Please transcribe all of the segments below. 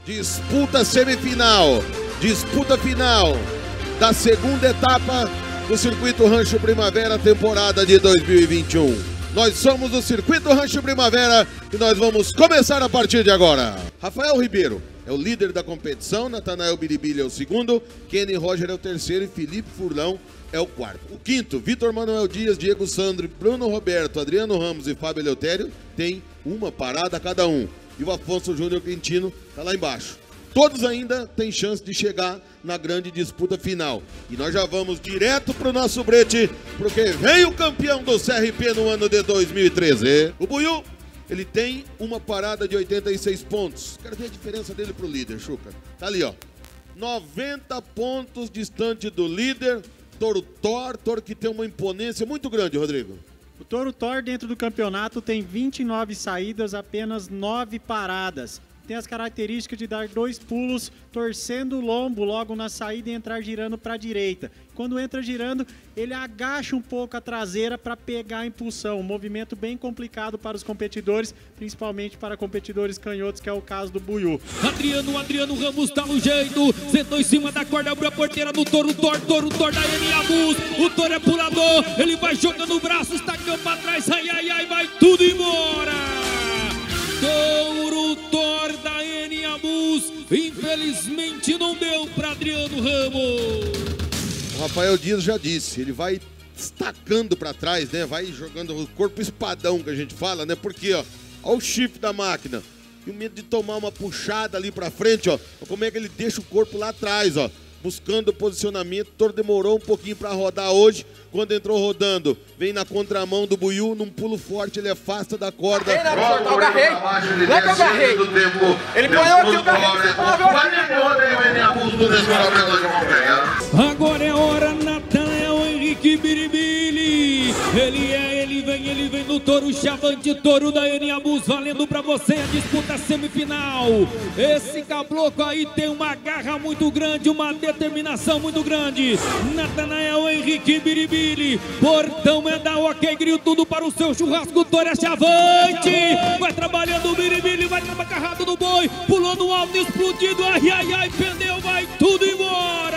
Disputa semifinal, disputa final da segunda etapa do Circuito Rancho Primavera, temporada de 2021. Nós somos o Circuito Rancho Primavera e nós vamos começar a partir de agora. Rafael Ribeiro é o líder da competição, Natanael Biribili é o segundo, Kenny Roger é o terceiro e Felipe Furlão é o quarto. O quinto, Vitor Manuel Dias, Diego Sandro, Bruno Roberto, Adriano Ramos e Fábio Eleutério tem uma parada cada um. E o Afonso Júnior Quintino está lá embaixo. Todos ainda têm chance de chegar na grande disputa final. E nós já vamos direto para o nosso brete, porque vem o campeão do CRP no ano de 2013. O Buiú, ele tem uma parada de 86 pontos. Quero ver a diferença dele para o líder, Chuca. Tá ali, ó. 90 pontos distante do líder, Toro Thor que tem uma imponência muito grande, Rodrigo. O Toro Thor dentro do campeonato tem 29 saídas, apenas 9 paradas. Tem as características de dar 2 pulos, torcendo o lombo logo na saída e entrar girando para a direita. Quando entra girando, ele agacha um pouco a traseira para pegar a impulsão. Um movimento bem complicado para os competidores, principalmente para competidores canhotos, que é o caso do Buiú. Adriano Ramos tá no jeito, sentou em cima da corda, abriu a porteira do Toro Thor da Eniamus. O Toro é pulador, ele vai jogando o braço, estacando para trás, ai, vai tudo embora. Toro Thor da Eniamus, infelizmente não deu para Adriano Ramos. O Rafael Dias já disse, ele vai estacando para trás, né? Vai jogando o corpo espadão que a gente fala, né? Porque, ó o chifre da máquina. E o medo de tomar uma puxada ali para frente, ó. Como é que ele deixa o corpo lá atrás, ó. Buscando o posicionamento. O Toro demorou um pouquinho para rodar hoje. Quando entrou rodando, vem na contramão do Buiú, num pulo forte, ele afasta da corda. Eu agarrei. Não é que eu agarrei. Ele ponhou aqui o carrego. Agora é hora, Natanael Henrique Biribili. Ele vem no Toro Chavante, Toro da Eniamus, valendo pra você a disputa semifinal. Esse cabloco aí tem uma garra muito grande, uma determinação muito grande. Natanael Henrique Biribili, portão é da OK Grill, tudo para o seu churrasco, Toro é Chavante. Vai trabalhando o Biribili, vai agarrado no boi, pulou no alto, explodido, ai, pendeu, vai tudo embora.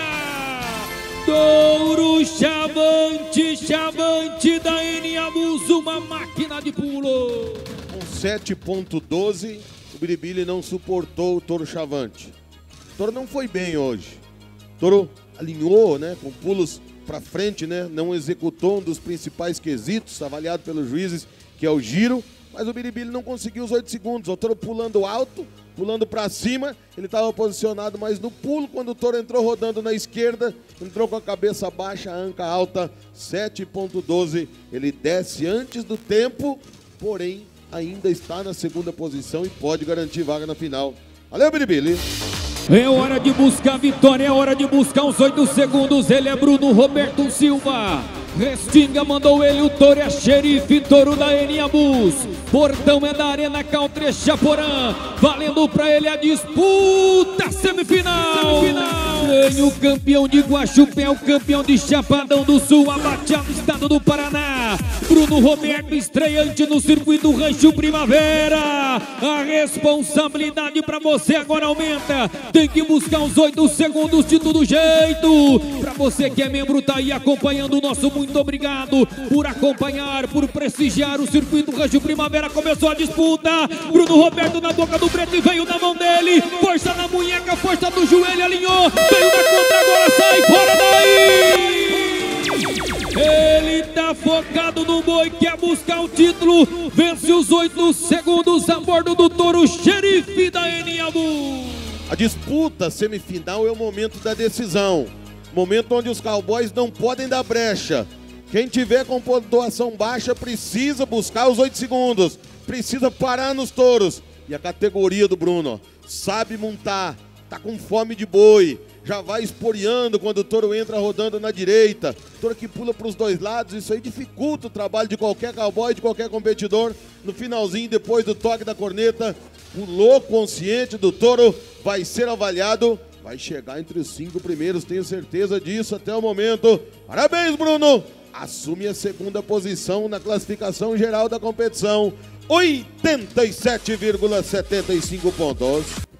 Toro Chavante da Eniamus, uma máquina de pulo. Com 7.12, o Biribili não suportou o Toro Chavante. O Toro não foi bem hoje. O Toro alinhou, né, com pulos para frente, né, não executou um dos principais quesitos avaliado pelos juízes, que é o giro. Mas o Biribili não conseguiu os 8 segundos. O Toro pulando alto, pulando para cima. Ele estava posicionado mais no pulo. Quando o Toro entrou rodando na esquerda, entrou com a cabeça baixa, a anca alta, 7.12. Ele desce antes do tempo, porém ainda está na segunda posição e pode garantir vaga na final. Valeu, Biribili! É hora de buscar a vitória, é hora de buscar os 8 segundos. Ele é Bruno Roberto Silva. Restinga mandou ele, o Toro é xerife, Toro da Eniamus. Portão é da Arena Country Chaporã. Valendo pra ele a disputa semifinal. Vem o campeão de Guaxupé, o campeão de Chapadão do Sul, abateado estado do Paraná. Bruno Roberto, estreante no Circuito Rancho Primavera. A responsabilidade pra você agora aumenta. Tem que buscar os 8 segundos de todo jeito. Pra você que é membro, tá aí acompanhando o nosso muito obrigado por acompanhar, por prestigiar o Circuito Rancho Primavera. Começou a disputa, Bruno Roberto na boca do preto e veio na mão dele, força na munheca, força do joelho, alinhou, veio na contra, agora sai fora daí. Ele tá focado no boi, quer buscar o título, vence os 8 segundos a bordo do Toro Xerife da Eniamus. A disputa semifinal é o momento da decisão. Momento onde os cowboys não podem dar brecha. Quem tiver com pontuação baixa precisa buscar os 8 segundos. Precisa parar nos touros. E a categoria do Bruno, sabe montar, tá com fome de boi. Já vai esporeando quando o touro entra rodando na direita. Touro que pula para os 2 lados, isso aí dificulta o trabalho de qualquer cowboy, de qualquer competidor. No finalzinho, depois do toque da corneta, pulou consciente do touro, vai ser avaliado. Vai chegar entre os 5 primeiros, tenho certeza disso até o momento. Parabéns, Bruno! Assume a segunda posição na classificação geral da competição. 87,75 pontos.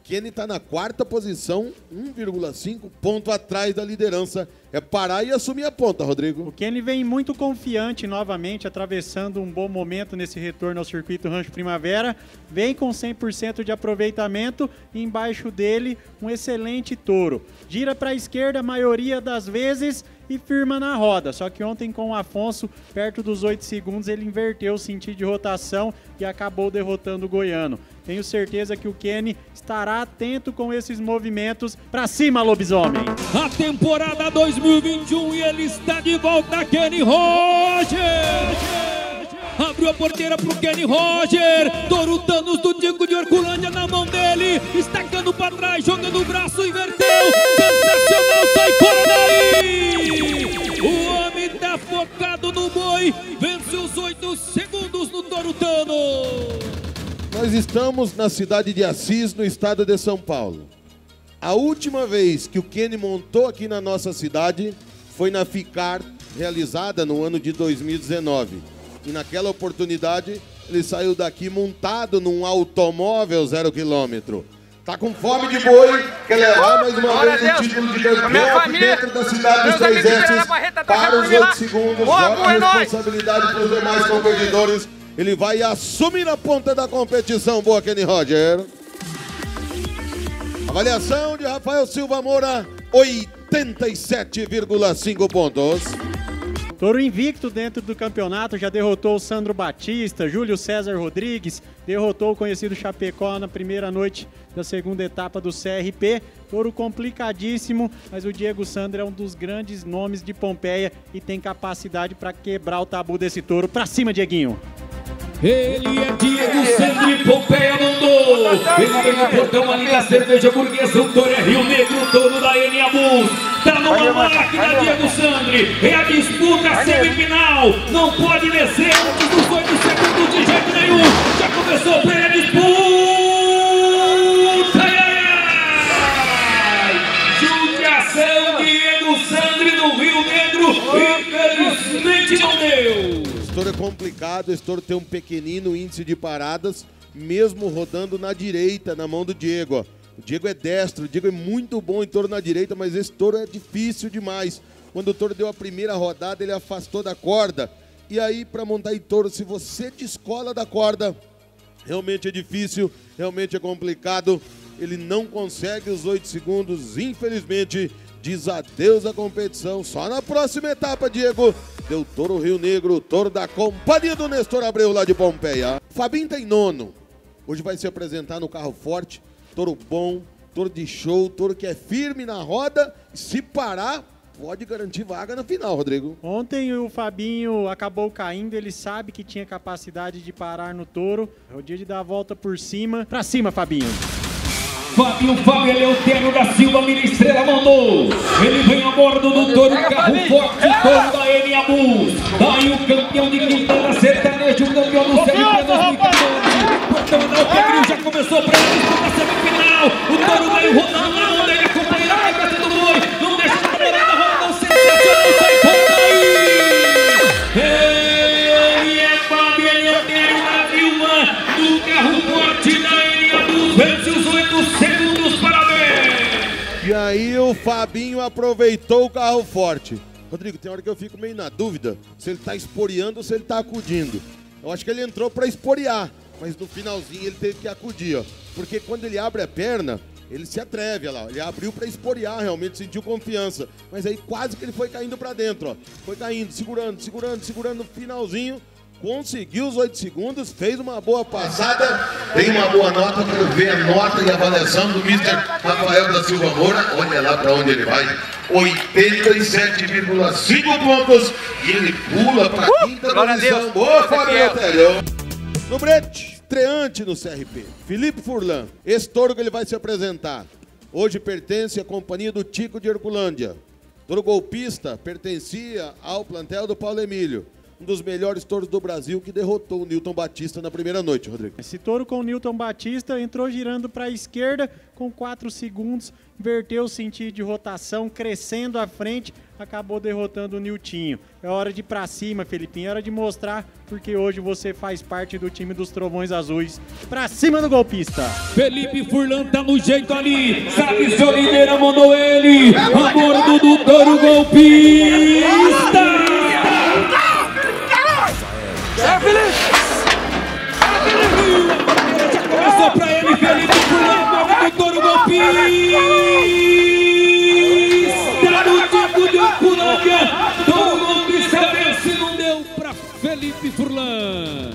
Kenny está na 4ª posição, 1,5 ponto atrás da liderança. É parar e assumir a ponta, Rodrigo. O Kenny vem muito confiante novamente, atravessando um bom momento nesse retorno ao circuito Rancho Primavera. Vem com 100% de aproveitamento e embaixo dele um excelente touro. Gira para a esquerda a maioria das vezes e firma na roda. Só que ontem com o Afonso, perto dos 8 segundos, ele inverteu o sentido de rotação e acabou derrotando o goiano. Tenho certeza que o Kenny estará atento com esses movimentos. Pra cima, lobisomem! A temporada 2021 e ele está de volta, Kenny Roger! Abriu a porteira pro Kenny Roger. Touro Thanos do Tico de Horculândia na mão dele. Estacando pra trás, jogando o braço, inverteu. Sensacional, sai fora daí! O homem tá focado no boi. Vence os 8 segundos no Touro Thanos. Nós estamos na cidade de Assis, no estado de São Paulo. A última vez que o Kenny montou aqui na nossa cidade foi na FICAR, realizada no ano de 2019. E naquela oportunidade, ele saiu daqui montado num automóvel 0 km. Tá com fome de boi, quer levar mais uma vez o título de campeão aqui dentro da cidade dos 3 S para os 8 segundos. Joga a responsabilidade para os demais competidores. Ele vai assumir a ponta da competição. Boa, Kenny Roger. Avaliação de Rafael Silva Moura, 87,5 pontos. Touro invicto dentro do campeonato, já derrotou o Sandro Batista, Júlio César Rodrigues, derrotou o conhecido Chapecó na primeira noite da segunda etapa do CRP. Touro complicadíssimo, mas o Diego Sandro é um dos grandes nomes de Pompeia e tem capacidade para quebrar o tabu desse touro. Pra cima, Dieguinho! Ele é Diego Sandro e Pompeia mandou. Ele vem no portão ali da cerveja burguesa. O touro é Rio Negro, o touro da Eniabus. Tá numa máquina, Diego Sandro. É a disputa semifinal. Não pode descer antes dos 8 segundos de jeito nenhum. Já começou bem a disputa. Judiação, Diego Sandro do Rio Negro. Infelizmente não deu. Esse touro é complicado, esse touro tem um pequenino índice de paradas, mesmo rodando na direita, na mão do Diego. Ó. O Diego é destro, o Diego é muito bom em touro na direita, mas esse touro é difícil demais. Quando o touro deu a primeira rodada, ele afastou da corda. E aí, para montar em touro, se você descola da corda, realmente é difícil, realmente é complicado. Ele não consegue os 8 segundos, infelizmente. Diz adeus à competição. Só na próxima etapa, Diego. Deu touro Rio Negro, touro da companhia do Nestor Abreu lá de Pompeia. Fabinho tem 9º. Hoje vai se apresentar no carro forte. Touro bom, touro de show, touro que é firme na roda. Se parar, pode garantir vaga na final, Rodrigo. Ontem o Fabinho acabou caindo. Ele sabe que tinha capacidade de parar no touro. É o dia de dar a volta por cima. Pra cima, Fabinho. Fábio Eleutério da Silva, Mira Estrela mandou. Ele vem a bordo do touro, carro forte, touro da Eniabus. Daí o campeão de Quintana Sertanejo, o campeão do CRP 2014. Portão da Alpegrio já começou para a disputa semifinal. O touro veio rodando na mão dele, acompanhando a cabeça do boi. Não deixa de parar na roda, o sensacional sai fora daí. Ele é Fábio Eleutério da Silva, do carro forte da Eniabus. Vence os 8 segundos, parabéns! E aí o Fabinho aproveitou o carro forte. Rodrigo, tem hora que eu fico meio na dúvida se ele tá esporeando ou se ele tá acudindo. Eu acho que ele entrou para esporear, mas no finalzinho ele teve que acudir, ó. Porque quando ele abre a perna, ele se atreve, olha lá. Ele abriu para esporear, realmente sentiu confiança. Mas aí quase que ele foi caindo para dentro, ó. Foi caindo, segurando no finalzinho. Conseguiu os 8 segundos, fez uma boa passada. Tem uma boa nota, quero ver a nota e avaliação do Mr. Rafael da Silva Moura. Olha lá para onde ele vai. 87,5 pontos. E ele pula para a 5ª posição. Boa, Fábio Eleutério. No brete, estreante no CRP, Felipe Furlan. Esse touro que ele vai se apresentar hoje pertence à companhia do Tico de Horculândia. Touro golpista pertencia ao plantel do Paulo Emílio. um dos melhores touros do Brasil que derrotou o Newton Batista na primeira noite, Rodrigo. Esse touro com o Newton Batista entrou girando para a esquerda com 4 segundos, inverteu o sentido de rotação, crescendo à frente, acabou derrotando o Niltinho. É hora de ir pra cima, Felipinho, é hora de mostrar porque hoje você faz parte do time dos Trovões Azuis. Pra cima do golpista! Felipe Furlan tá no jeito ali, sabe se Oliveira mandou ele, a bordo do touro golpista! É, Felipe! Já começou pra ele, Felipe Furlan, a bordo do touro golpista! No tipo de Uculândia, touro golpista vence, não deu pra Felipe Furlan.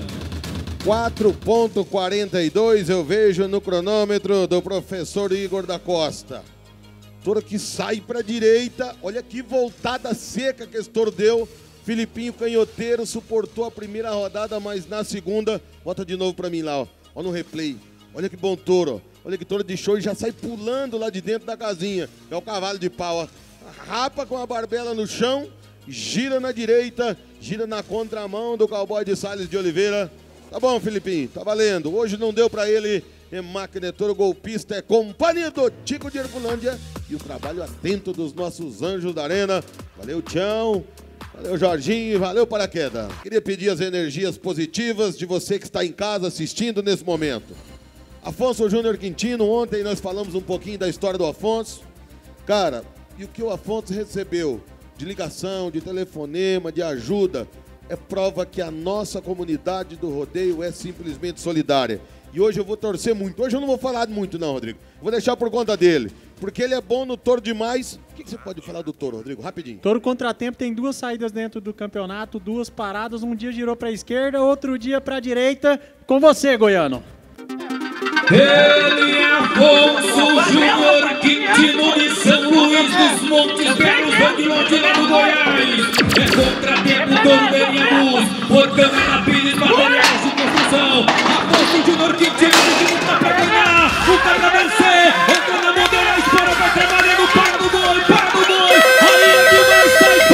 4,42 eu vejo no cronômetro do professor Igor da Costa. Touro que sai para a direita, olha que voltada seca que esse touro deu. Filipinho canhoteiro suportou a primeira rodada, mas na segunda, bota de novo para mim lá, ó no replay. Olha que bom touro, olha que touro de show e já sai pulando lá de dentro da casinha. É o cavalo de pau, ó. Rapa com a barbela no chão, gira na direita, gira na contramão do cowboy de Salles de Oliveira. Tá bom, Filipinho, tá valendo. Hoje não deu pra ele, é máquina, é touro golpista, é companhia do Tico de Herculândia e o trabalho atento dos nossos anjos da arena. Valeu, Tião, valeu, Jorginho, valeu, Paraquedas. Queria pedir as energias positivas de você que está em casa assistindo nesse momento. Afonso Júnior Quintino, ontem nós falamos um pouquinho da história do Afonso. Cara, e o que o Afonso recebeu de ligação, de telefonema, de ajuda, é prova que a nossa comunidade do rodeio é simplesmente solidária. E hoje eu vou torcer muito. Hoje eu não vou falar muito não, Rodrigo. Vou deixar por conta dele. Porque ele é bom no touro demais. O que você pode falar do touro, Rodrigo? Rapidinho. Touro Contratempo tem 2 saídas dentro do campeonato, 2 paradas. Um dia girou para a esquerda, outro dia para a direita. Com você, Goiano. Ele é Afonso Júnior Quintino de São Luís dos Montes Belos, Bandeirante lá do Goiás. É Contratempo, touro da Eniabus, Porcana na Pires, materiais de construção. Afonso Júnior Quintino de luta pra ganhar, luta pra vencer. Entra na bandeira, espera, vai trabalhando, para do boi, para do boi. Aí é que vai sair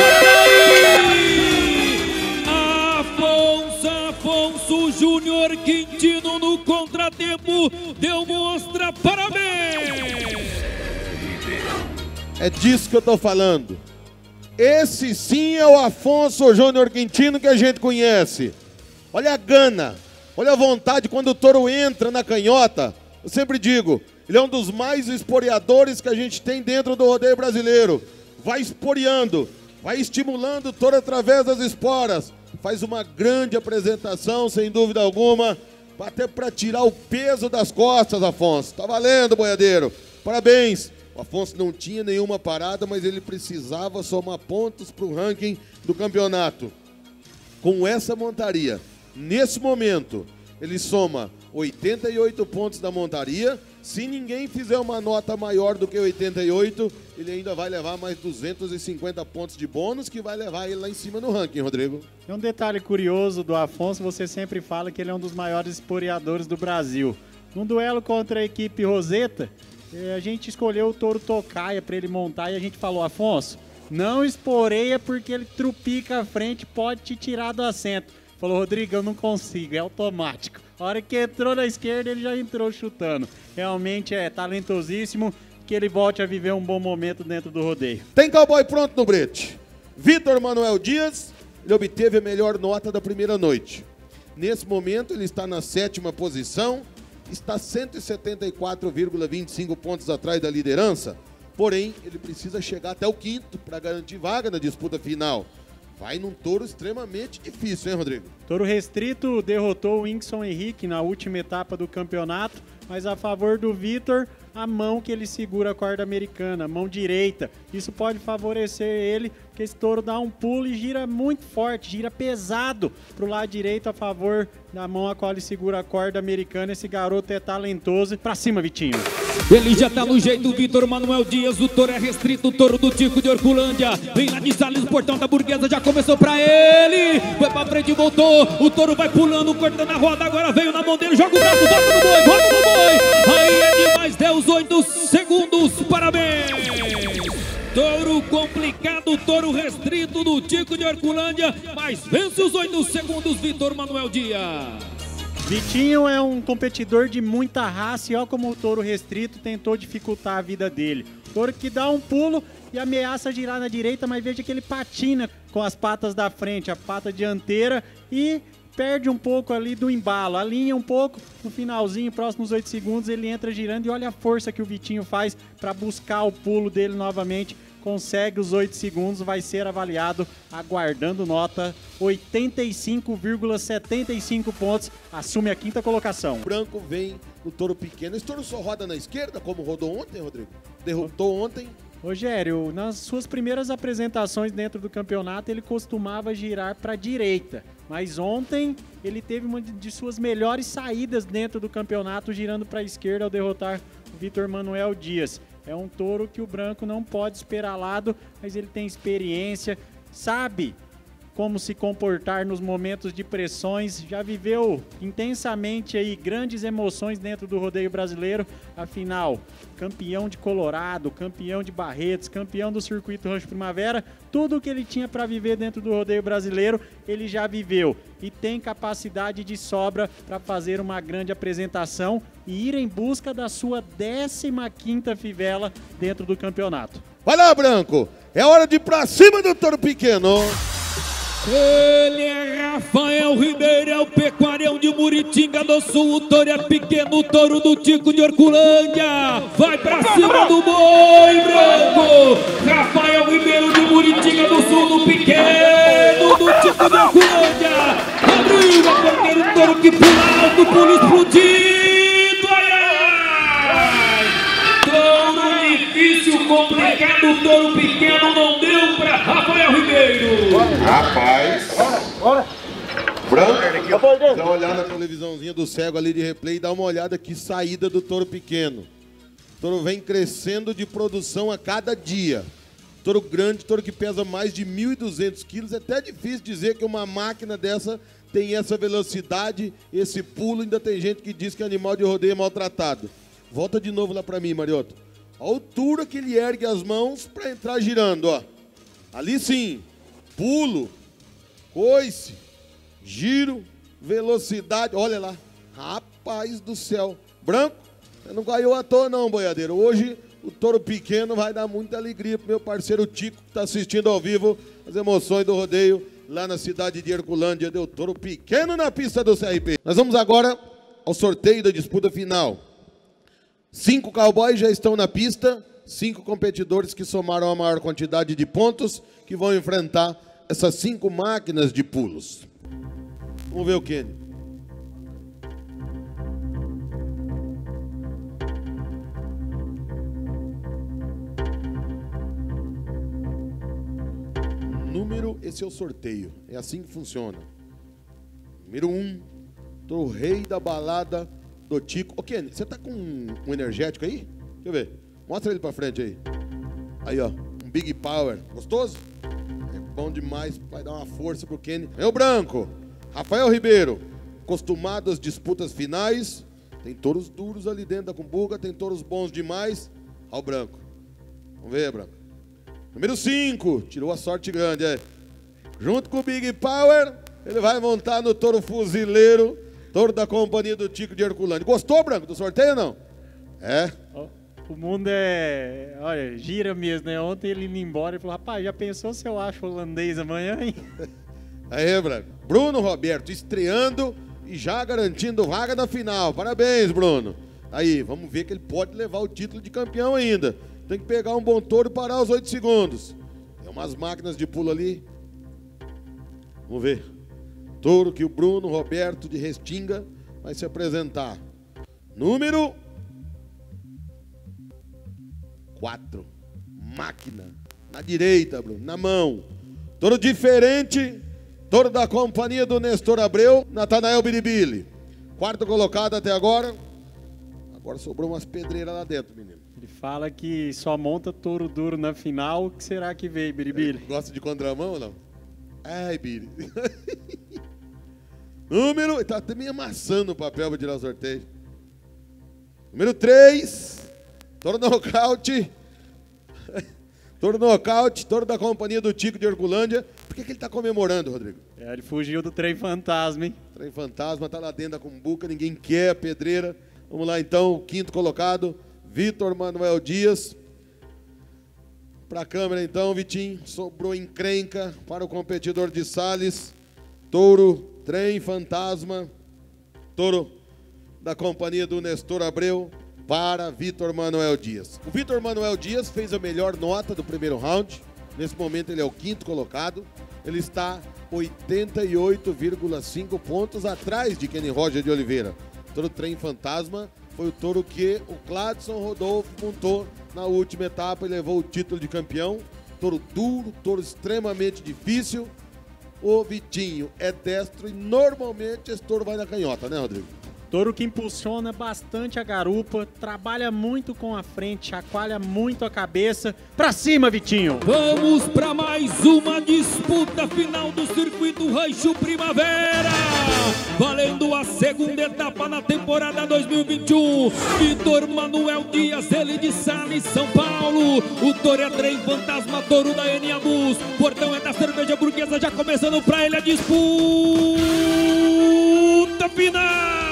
fora daí. Afonso Júnior Quintino no Contratempo deu mostra, parabéns! É disso que eu tô falando. Esse sim é o Afonso Júnior Quintino que a gente conhece. Olha a gana, olha a vontade quando o touro entra na canhota. Eu sempre digo, ele é um dos mais esporeadores que a gente tem dentro do rodeio brasileiro. Vai esporeando, vai estimulando o touro através das esporas. Faz uma grande apresentação, sem dúvida alguma, até para tirar o peso das costas, Afonso. Tá valendo, boiadeiro. Parabéns. O Afonso não tinha nenhuma parada, mas ele precisava somar pontos para o ranking do campeonato. Com essa montaria, nesse momento, ele soma 88 pontos da montaria. Se ninguém fizer uma nota maior do que 88, ele ainda vai levar mais 250 pontos de bônus, que vai levar ele lá em cima no ranking, Rodrigo. Tem um detalhe curioso do Afonso, você sempre fala que ele é um dos maiores esporeadores do Brasil. Num duelo contra a equipe Roseta, a gente escolheu o touro Tocaia para ele montar e a gente falou, Afonso, não esporeia porque ele trupica a frente, pode te tirar do assento. Falou, Rodrigo, eu não consigo, é automático. A hora que entrou na esquerda, ele já entrou chutando. Realmente é talentosíssimo, que ele volte a viver um bom momento dentro do rodeio. Tem cowboy pronto no brete. Vitor Manuel Dias, ele obteve a melhor nota da primeira noite. Nesse momento, ele está na 7ª posição, está 174,25 pontos atrás da liderança. Porém, ele precisa chegar até o 5º para garantir vaga na disputa final. Vai num touro extremamente difícil, hein, Rodrigo? Touro Restrito derrotou o Whindersson Henrique na última etapa do campeonato, mas a favor do Vitor, a mão que ele segura a corda americana, a mão direita. Isso pode favorecer ele, porque esse touro dá um pulo e gira muito forte, gira pesado pro lado direito a favor da mão a qual ele segura a corda americana. Esse garoto é talentoso. Pra cima, Vitinho. Ele já tá no jeito, Vitor Manuel Dias, o touro é restrito, o touro do Tico de Herculândia. Vem lá de Salles, o portão da Burguesa já começou pra ele. Foi pra frente e voltou, o touro vai pulando, cortando a roda, agora veio na mão dele, joga o braço, volta no boi, volta no boi. Aí é demais, deu os 8 segundos, parabéns. Touro complicado, touro restrito do Tico de Herculândia, mas vence os 8 segundos, Vitor Manuel Dias. Vitinho é um competidor de muita raça e olha como o touro restrito tentou dificultar a vida dele. Touro que dá um pulo e ameaça girar na direita, mas veja que ele patina com as patas da frente, a pata dianteira, e perde um pouco ali do embalo, alinha um pouco no finalzinho, próximos 8 segundos, ele entra girando e olha a força que o Vitinho faz para buscar o pulo dele novamente. Consegue os 8 segundos, vai ser avaliado aguardando nota 85,75 pontos, assume a 5ª colocação. O branco vem no touro pequeno. Esse touro só roda na esquerda, como rodou ontem, Rodrigo? Derrotou ontem. Rogério, nas suas primeiras apresentações dentro do campeonato, ele costumava girar para a direita, mas ontem ele teve uma de suas melhores saídas dentro do campeonato, girando para a esquerda ao derrotar o Vitor Manuel Dias. É um touro que o branco não pode esperar lado, mas ele tem experiência, sabe como se comportar nos momentos de pressões, já viveu intensamente aí grandes emoções dentro do rodeio brasileiro, afinal, campeão de Colorado, campeão de Barretos, campeão do Circuito Rancho Primavera, tudo o que ele tinha para viver dentro do rodeio brasileiro, ele já viveu e tem capacidade de sobra para fazer uma grande apresentação e ir em busca da sua 15ª fivela dentro do campeonato. Vai lá, branco! É hora de ir pra cima do touro pequeno! Ele é Rafael Ribeiro, é o pecuarião de Muritinga do Sul, o touro é pequeno, o touro do Tico de Herculândia, vai pra cima do boi branco, Rafael Ribeiro de Muritinga do Sul, do pequeno, do Tico de Herculândia, abriu a porteira, o touro que pula alto, pula explodindo, ai, ai, touro difícil, complicado, touro pequeno, não deu pra Rafael Ribeiro. Rapaz, branco, dá uma olhada na televisãozinha do cego ali de replay e dá uma olhada que saída do touro pequeno. O touro vem crescendo de produção a cada dia. Touro grande, touro que pesa mais de 1.200 quilos. É até difícil dizer que uma máquina dessa tem essa velocidade, esse pulo. Ainda tem gente que diz que animal de rodeio é maltratado. Volta de novo lá pra mim, Marioto. A altura que ele ergue as mãos para entrar girando, ó. Ali sim, pulo, coice, giro, velocidade, olha lá. Rapaz do céu. Branco, você não caiu à toa não, boiadeiro. Hoje o touro pequeno vai dar muita alegria pro meu parceiro Tico, que está assistindo ao vivo as emoções do rodeio lá na cidade de Herculândia. Deu touro pequeno na pista do CRP. Nós vamos agora ao sorteio da disputa final. 5 cowboys já estão na pista, 5 competidores que somaram a maior quantidade de pontos, que vão enfrentar essas 5 máquinas de pulos. Vamos ver o Kenny. Número, esse é o sorteio, é assim que funciona. Número 1, o rei da balada do Tico. Ô Kenny, você tá com um energético aí? Deixa eu ver. Mostra ele pra frente aí. Aí, ó. Um Big Power. Gostoso? É bom demais. Vai dar uma força pro Kenny. Meu branco. Rafael Ribeiro. Acostumado às disputas finais. Tem touros duros ali dentro da cumbuca. Tem touros bons demais. Ó o branco. Vamos ver, branco. Número 5. Tirou a sorte grande, é. Junto com o Big Power, ele vai montar no touro fuzileiro. Touro da companhia do Tico de Herculândia. Gostou, branco, do sorteio ou não? É. O mundo olha, gira mesmo, né? Ontem ele indo embora e falou, rapaz, já pensou se eu acho holandês amanhã, hein? Aí, branco. Bruno Roberto estreando e já garantindo vaga na final. Parabéns, Bruno. Aí, vamos ver que ele pode levar o título de campeão ainda. Tem que pegar um bom touro e parar os 8 segundos. Tem umas máquinas de pulo ali. Vamos ver. Touro que o Bruno Roberto de Restinga vai se apresentar. Número 4. Máquina. Na direita, Bruno. Na mão. Touro diferente. Touro da companhia do Nestor Abreu. Natanael Biribili. 4º colocado até agora. Agora sobrou umas pedreiras lá dentro, menino. Ele fala que só monta touro duro na final. O que será que veio, Biribili? Gosta de contramão ou não? Ai, Biri. Número... Tá até me amassando o papel para tirar o sorteio. Número 3. Touro nocaute. Touro nocaute, touro da companhia do Tico de Herculândia. Por que ele tá comemorando, Rodrigo? Ele fugiu do trem fantasma, hein? Trem fantasma, tá lá dentro da cumbuca, ninguém quer a pedreira. Vamos lá então, o quinto colocado, Vitor Manuel Dias. Pra câmera então, Vitinho, sobrou encrenca para o competidor de Sales. Touro, trem fantasma, touro da companhia do Nestor Abreu para Vitor Manuel Dias. O Vitor Manuel Dias fez a melhor nota do primeiro round. Nesse momento ele é o quinto colocado. Ele está 88,5 pontos atrás de Kenny Roger de Oliveira. Touro trem fantasma foi o touro que o Cladson Rodolfo montou na última etapa e levou o título de campeão. Touro duro, touro extremamente difícil. O Vitinho é destro e normalmente esse touro vai na canhota, né, Rodrigo? Touro que impulsiona bastante a garupa, trabalha muito com a frente, chacoalha muito a cabeça. Pra cima, Vitinho! Vamos para mais uma disputa final do Circuito Rancho Primavera. Valendo a segunda etapa na temporada 2021. Vitor Manuel Dias, ele de Sales, São Paulo. O touro é trem fantasma, touro da Eniabus. Portão é da cerveja burguesa, já começando pra ele a disputa final.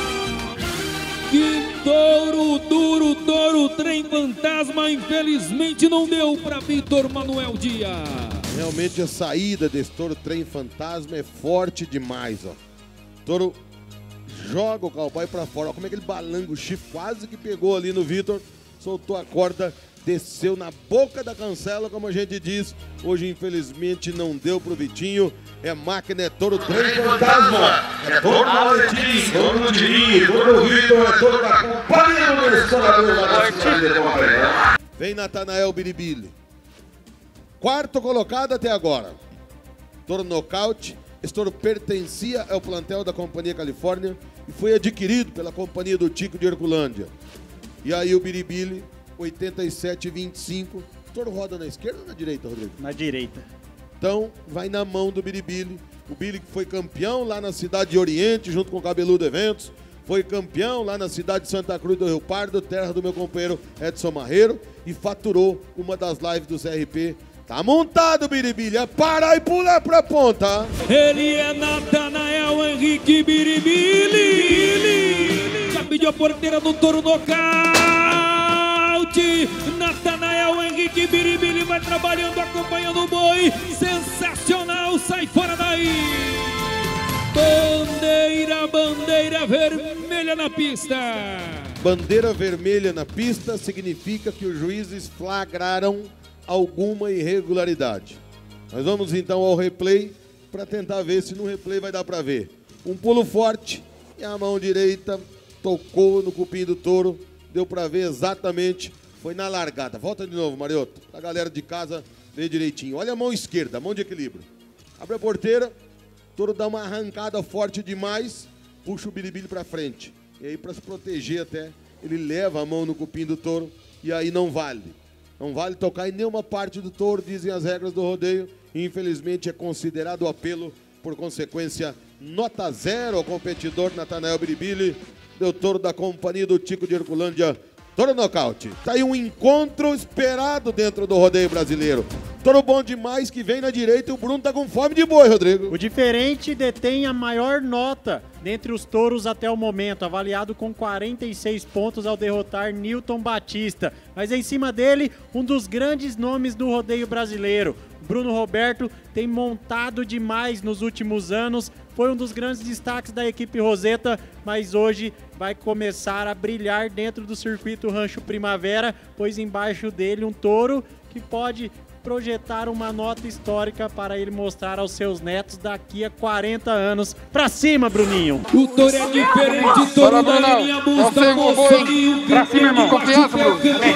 Que touro duro, touro trem fantasma, infelizmente não deu para Vitor Manuel Dias. Realmente a saída desse touro trem fantasma é forte demais, ó. Touro joga o cowboy para fora, ó, como é que ele balanga o chifre, quase que pegou ali no Vitor, soltou a corda, desceu na boca da cancela, como a gente diz. Hoje, infelizmente, não deu pro Vitinho. É máquina, é touro trem fantasma. É touro do Valentim, touro do Tirinho, touro do Vitor, é touro da companhia do Nestor Abreu lá da cidade de Montevideo. Vem Natanael Biribili. Quarto colocado até agora. Touro nocaute. Esse touro pertencia ao plantel da Companhia Califórnia e foi adquirido pela companhia do Tico de Herculândia. E aí o Biribili, 87,25. O touro roda na esquerda ou na direita, Rodrigo? Na direita. Então, vai na mão do Biribili. O Billy que foi campeão lá na cidade de Oriente, junto com o Cabeludo Eventos. Foi campeão lá na cidade de Santa Cruz do Rio Pardo, terra do meu companheiro Edson Marreiro. E faturou uma das lives do CRP. Tá montado o Biribili, é parar e pular pra ponta. Ele é Natanael Henrique Biribili. Já pediu a porteira do touro nocaute. Natanael Henrique Biribili vai trabalhando, acompanhando o boi. Sensacional, sai fora daí. Bandeira vermelha na pista. Bandeira vermelha na pista significa que os juízes flagraram alguma irregularidade. Nós vamos então ao replay para tentar ver se no replay vai dar para ver. Um pulo forte e a mão direita tocou no cupim do touro. Deu para ver exatamente, foi na largada. Volta de novo, Marioto. A galera de casa vê direitinho. Olha a mão esquerda, mão de equilíbrio. Abre a porteira, o touro dá uma arrancada forte demais, puxa o Biribili para frente. E aí, para se proteger até, ele leva a mão no cupim do touro e aí não vale. Não vale tocar em nenhuma parte do touro, dizem as regras do rodeio. Infelizmente é considerado apelo, por consequência, nota 0 ao competidor Natanael Biribili. Deu touro da companhia do Tico de Herculândia, touro nocaute. Tá aí um encontro esperado dentro do rodeio brasileiro. Touro bom demais que vem na direita e o Bruno tá com fome de boi, Rodrigo. O diferente detém a maior nota dentre os touros até o momento, avaliado com 46 pontos ao derrotar Newton Batista. Mas em cima dele, um dos grandes nomes do rodeio brasileiro. Bruno Roberto tem montado demais nos últimos anos, foi um dos grandes destaques da equipe Roseta, mas hoje vai começar a brilhar dentro do circuito Rancho Primavera, pois embaixo dele um touro que pode projetar uma nota histórica para ele mostrar aos seus netos daqui a 40 anos. Pra cima, Bruninho! O touro é diferente, touro da linha busca, moçoninho, pra cima, irmão. Confiança, Bruno.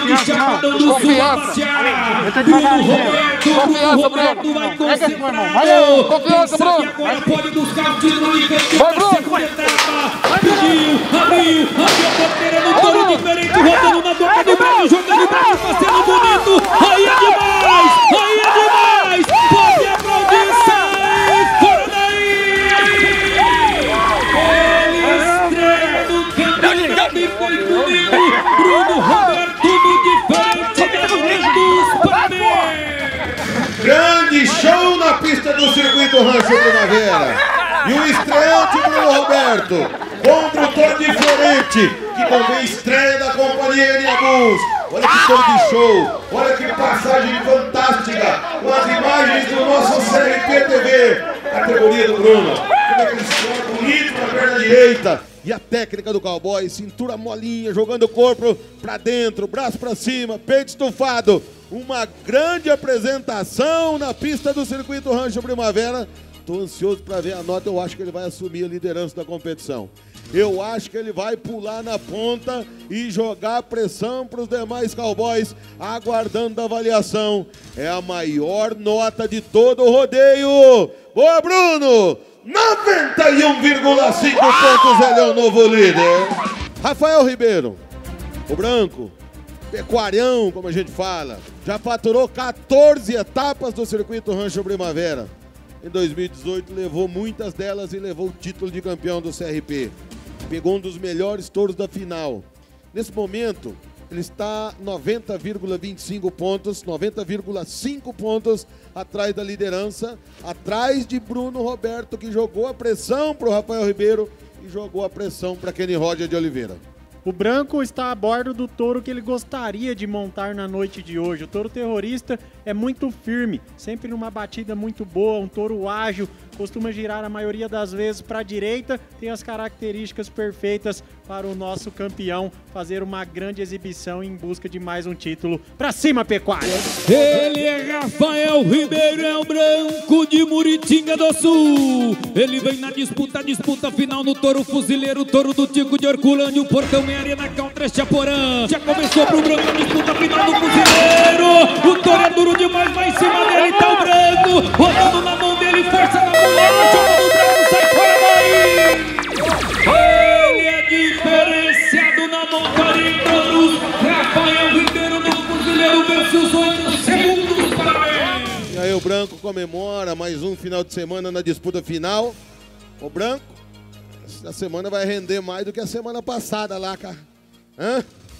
Bruno Roberto vai concentrar. Confiança, Bruno. Agora pode buscar o título e vai, Bruno. Bruninho, abriu a porteira do touro diferente, rodando na boca do braço, jogando o braço, passando bonito. Aí é demais! Aí é demais! Pode aplaudir, sai fora daí! Ele estreia no campeonato e foi comigo, Bruno Roberto, no diferente dos Parabéns! circuito Rancho Primavera. E o estreante Bruno Roberto contra o touro diferente, que também estreia da companhia Eniabus. Olha que touro de show, olha que passagem fantástica com as imagens do nosso CRP TV. Categoria do Bruno. Como é que ele escolhe bonito na perna direita. E a técnica do cowboy, cintura molinha, jogando o corpo pra dentro, braço pra cima, peito estufado. Uma grande apresentação na pista do circuito Rancho Primavera. Tô ansioso para ver a nota, eu acho que ele vai assumir a liderança da competição. Eu acho que ele vai pular na ponta e jogar pressão para os demais cowboys, aguardando a avaliação. É a maior nota de todo o rodeio. Boa, Bruno! 91,5 pontos, ele é o novo líder. Rafael Ribeiro, o branco, pecuarião, como a gente fala, já faturou 14 etapas do circuito Rancho Primavera. Em 2018 levou muitas delas e levou o título de campeão do CRP. Pegou um dos melhores touros da final. Nesse momento, ele está 90,25 pontos, 90,5 pontos atrás da liderança, atrás de Bruno Roberto, que jogou a pressão para o Rafael Ribeiro e jogou a pressão para Kenny Roger de Oliveira. O branco está a bordo do touro que ele gostaria de montar na noite de hoje. O touro terrorista é muito firme, sempre numa batida muito boa, um touro ágil, costuma girar a maioria das vezes para a direita, tem as características perfeitas para o nosso campeão fazer uma grande exibição em busca de mais um título. Pra cima, pecuária! Ele é Rafael Ribeiro, é o branco de Muritinga do Sul. Ele vem na disputa final no touro fuzileiro, touro do Tico de Herculândia, o portão é Arena Country Chaporã. Já começou pro branco a disputa final do fuzileiro. O touro é duro demais, vai em cima dele, tá o branco, rodando na mão dele, força na mulher, joga no branco, sai fora daí. Ele é diferenciado na montaria em touros. Rafael Ribeiro no fuzileiro vence os 8 segundos, parabéns. E aí o branco comemora mais um final de semana na disputa final. O branco, essa semana vai render mais do que a semana passada lá, cara. Hã?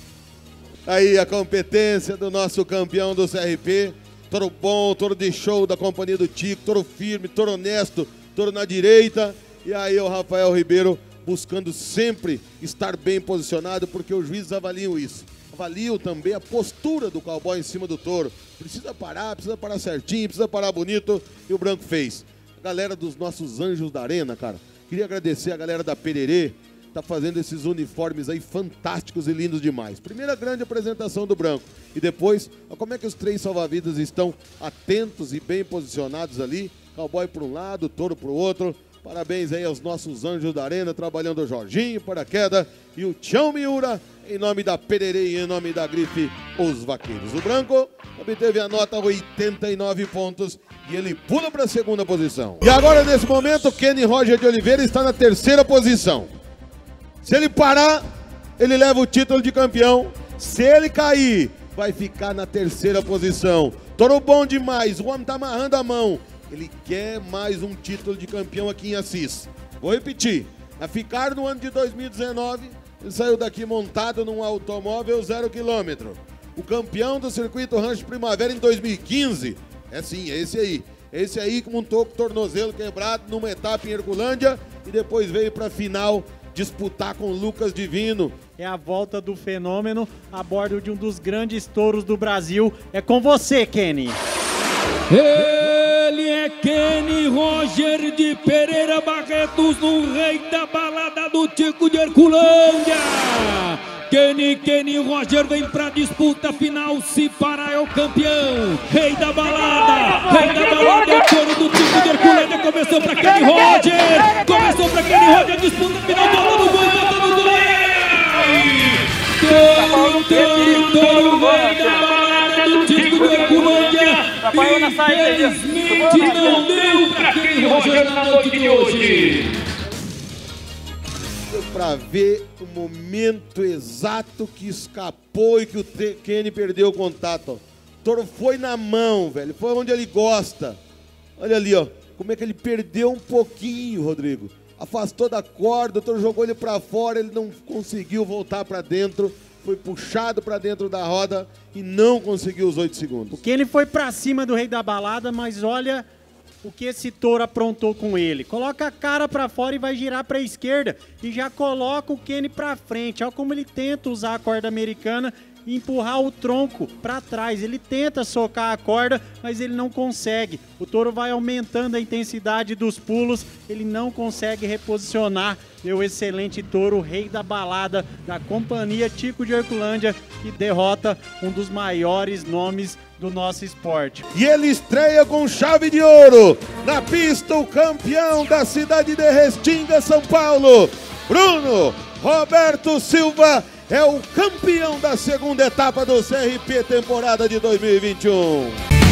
Aí a competência do nosso campeão do CRP. Touro bom, touro de show da companhia do Tico, touro firme, touro honesto, touro na direita. E aí o Rafael Ribeiro buscando sempre estar bem posicionado, porque os juízes avaliam isso. Avaliam também a postura do cowboy em cima do touro. Precisa parar certinho, precisa parar bonito. E o branco fez. A galera dos nossos anjos da arena, cara. Queria agradecer a galera da Pererê, tá fazendo esses uniformes aí fantásticos e lindos demais. Primeira grande apresentação do branco. E depois, como é que os 3 salva-vidas estão atentos e bem posicionados ali. Cowboy para um lado, touro para o outro. Parabéns aí aos nossos anjos da arena, trabalhando o Jorginho, Paraqueda e o Tião Miura, em nome da Pererê e em nome da grife Os Vaqueiros. O branco obteve a nota 89 pontos e ele pula para a segunda posição. E agora, nesse momento, Kenny Roger de Oliveira está na terceira posição. Se ele parar, ele leva o título de campeão. Se ele cair, vai ficar na terceira posição. Touro bom demais, o homem tá amarrando a mão. Ele quer mais um título de campeão aqui em Assis. Vou repetir, a ficar no ano de 2019, ele saiu daqui montado num automóvel 0 km. O campeão do circuito Rancho Primavera em 2015, é esse aí. Esse aí que montou com o tornozelo quebrado numa etapa em Herculândia e depois veio para a final disputar com Lucas Divino. É a volta do fenômeno a bordo de um dos grandes touros do Brasil. É com você, Kenny. Ele é Kenny Roger de Pereira Barretos, no rei da balada do Tico de Herculândia. Kenny Roger vem pra disputa final, se parar é o campeão. Rei da balada é o touro do Tico de Herculândia. Começou pra Kenny Roger, disputa final, bola no gol, bota no gol. Touro, rei da balada do Tico de Herculândia. Infelizmente não deu pra Kenny Roger na noite de hoje. Para ver o momento exato que escapou e que o Kenny perdeu o contato. O touro foi na mão, velho. Foi onde ele gosta. Olha ali, ó. Como é que ele perdeu um pouquinho, Rodrigo. Afastou da corda, o touro jogou ele para fora, ele não conseguiu voltar para dentro. Foi puxado para dentro da roda e não conseguiu os 8 segundos. O Kenny foi para cima do rei da balada, mas olha o que esse touro aprontou com ele. Coloca a cara para fora e vai girar para a esquerda e já coloca o Kenny para frente. Olha como ele tenta usar a corda americana e empurrar o tronco para trás. Ele tenta socar a corda, mas ele não consegue. O touro vai aumentando a intensidade dos pulos, ele não consegue reposicionar. E o excelente touro, rei da balada da companhia Tico de Horculândia, que derrota um dos maiores nomes do nosso esporte. E ele estreia com chave de ouro na pista, o campeão da cidade de Restinga, São Paulo, Bruno Roberto Silva, é o campeão da segunda etapa do CRP temporada de 2021.